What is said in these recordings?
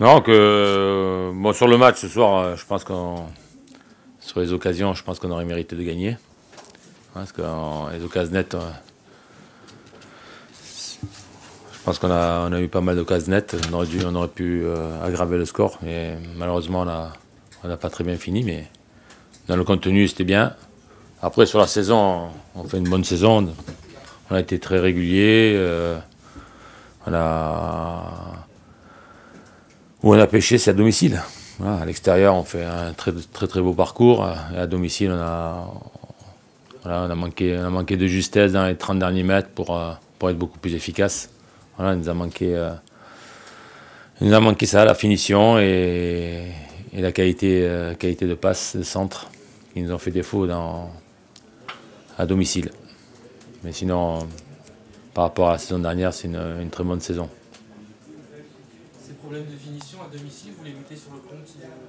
Non, bon, sur le match ce soir, je pense sur les occasions, je pense qu'on aurait mérité de gagner. Parce que les occasions nettes, je pense qu'on a eu pas mal d'occasions nettes. On aurait pu aggraver le score, mais malheureusement on n'a pas très bien fini. Mais dans le contenu, c'était bien. Après, sur la saison, on fait une bonne saison. On a été très régulier. Où on a pêché, c'est à domicile. Voilà, à l'extérieur, on fait un très beau parcours. Et à domicile, on a manqué de justesse dans les 30 derniers mètres pour être beaucoup plus efficace. Voilà, il nous a manqué ça, la finition et la qualité de passe, de centre, qui nous ont fait défaut à domicile. Mais sinon, par rapport à la saison dernière, c'est une très bonne saison. Ces problèmes de finition à domicile, vous les mettez sur le compte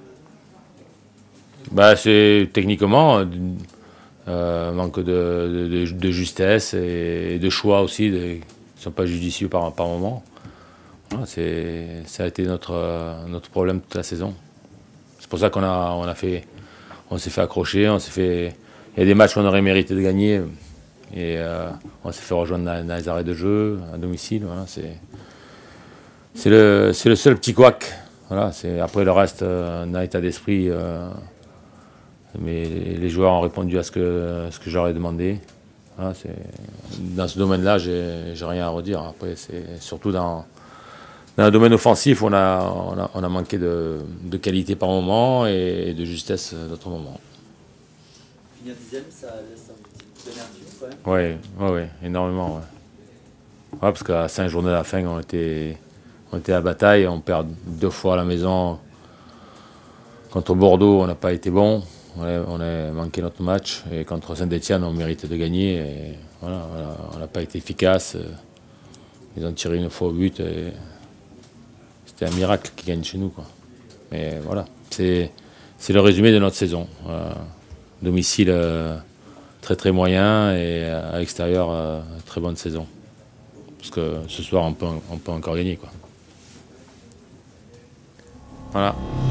C'est techniquement manque de justesse et de choix aussi, qui ne sont pas judicieux par moment. Voilà, ça a été notre problème toute la saison. C'est pour ça on s'est fait accrocher, il y a des matchs qu'on aurait mérité de gagner et on s'est fait rejoindre dans les arrêts de jeu à domicile. Voilà, c'est le seul petit couac. Voilà, après le reste, on a état d'esprit, mais les joueurs ont répondu à ce que je leur ai demandé. Voilà, dans ce domaine-là, j'ai rien à redire. Après, c'est surtout dans le domaine offensif, on a manqué de qualité par moment et de justesse d'autres moments. Finir 10e, ça laisse un petit amertume quand même. Oui, énormément. Ouais. Ouais, parce qu'à 5 journées à la fin, on était à bataille, on perd 2 fois à la maison. Contre Bordeaux, on n'a pas été bon, on a manqué notre match. Et contre Saint-Etienne, on méritait de gagner. Et voilà, on n'a pas été efficace. Ils ont tiré une fois au but. C'était un miracle qu'ils gagnent chez nous, quoi. Mais voilà, c'est le résumé de notre saison. Domicile très moyen et à l'extérieur très bonne saison. Parce que ce soir on peut encore gagner, quoi. Voilà.